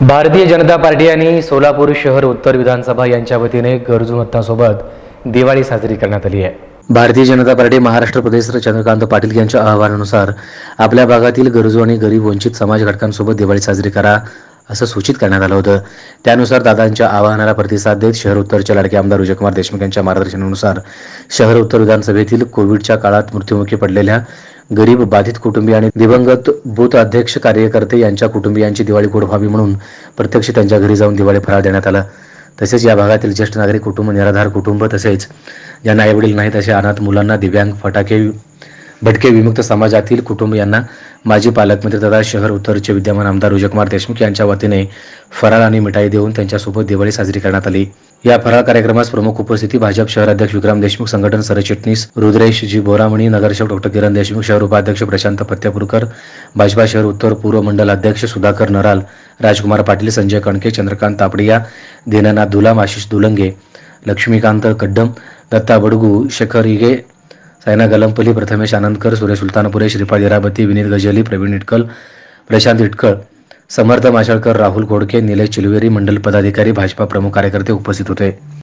भारतीय जनता पार्टी आणि सोलापूर शहर उत्तर विधानसभा यांच्या वतीने गरजू मतदारांसोबत दिवाळी साजरी करण्यात आली आहे। भारतीय जनता पार्टी महाराष्ट्र प्रदेश चंद्रकांत पाटील यांच्या आवाहनानुसार आपल्या भागातील गरजू आणि गरीब वंचित समाज घटकांसोबत दिवाळी साजरी करा असं सूचित करण्यात आलं होतं। त्यानुसार दादांच्या आवाहनाला प्रतिसाद देत शहर उत्तरचे लाडके आमदार विजयकुमार देशमुख यांच्या मार्गदर्शनानुसार शहर उत्तर विधानसभेतील कोविडच्या काळात मृत्युमुखी पडलेल्या गरीब बाधित कुटुंबीय आणि दिवंगत बूथ अध्यक्ष कार्यकर्ते यांच्या कुटुंबियांची दिवाळी गोड व्हावी म्हणून प्रत्यक्ष त्यांच्या घरी जाऊन दिवाळी फराळ देण्यात आला। तसेच या भागातील ज्येष्ठ नागरिक कुटुंब, निराधार कुटुंब तसेच ज्यांना आईवडील नाहीत अशा अनाथ मुलांना, दिव्यांग, भटके विमुक्त समाजातील कुटुंब यांना माजी पालकमंत्री तथा शहर उत्तरचे विद्यमान आमदार विजयकुमार देशमुख यांच्या वतीने फराळ आणि मिठाई देऊन त्यांच्यासोबत दिवाळी साजरी करण्यात आली। या फराळ कार्यक्रमास प्रमुख उपस्थिती भाजप शहर अध्यक्ष विक्रम देशमुख, संघटन सरचिटणीस रुद्रेश जी बोरामणी, नगरसेवक डॉक्टर किरण देशमुख, शहर उपाध्यक्ष प्रशांत पत्त्यापूरकर, भाजपा शहर उत्तर पूर्व मंडल अध्यक्ष सुधाकर नराल, राजकुमार पाटील, संजय कणके, चंद्रकांत तापडिया, दीनानाथ दुलाम, आशिष दुलंगे, लक्ष्मीकांत कड्डम, दत्ता बडगू, शेखर इगे, सायना गलमपल्ली, प्रथमेश आनंदकर, सुरेश सुलतानपुरे, श्रीपाद इराबती, विनीत गजली, प्रवीण इटकल, प्रशांत इटकळ, समर्थ माशळकर, राहुल घोडके, निलेश चिलवेरी, मंडल पदाधिकारी, भाजपा प्रमुख कार्यकर्ते उपस्थित होते।